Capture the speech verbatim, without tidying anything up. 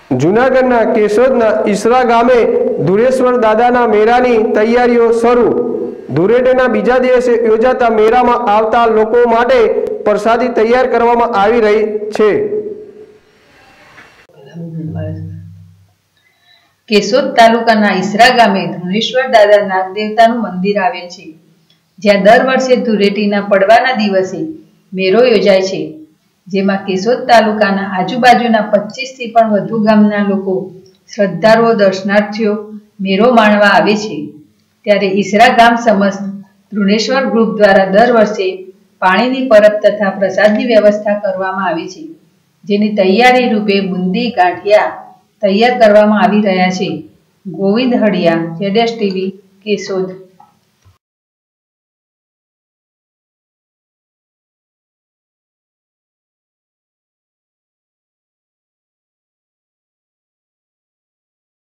જૂનાગઢના કેશોદના ઈસરા ગામે ધુરેશ્વર દાદાના મેળાની તૈયારીઓ શરૂ। ધુળેટીના બીજા દિવસે યોજાતા મેળામાં આવતા લોકો માટે પ્રસાદી તૈયાર કરવામાં આવી રહી છે। કેશોદ તાલુકાના ઈસરા ગામે ધુરેશ્વર દાદા નાગદેવતાનું મંદિર આવેલ છે, જ્યાં દર વર્ષે ધુળેટીના પડવાના દિવસે મેળો યોજાય છે, જેમાં કેશોદ તાલુકાના આજુબાજુના પચીસ થી પણ વધુ ગામના લોકો શ્રદ્ધાળુઓ દર્શનાર્થીઓ મેળો માણવા આવે છે। ત્યારે ઈસરા ગામ સમસ્ત ધ્રુનેશ્વર ગ્રુપ દ્વારા દર વર્ષે પાણીની પરબ તથા પ્રસાદની વ્યવસ્થા કરવામાં આવે છે, જેની તૈયારી રૂપે બુંદી ગાંઠિયા તૈયાર કરવામાં આવી રહ્યા છે। ગોવિંદ હળિયા, જેડેશ ટીવી, કેશોદ।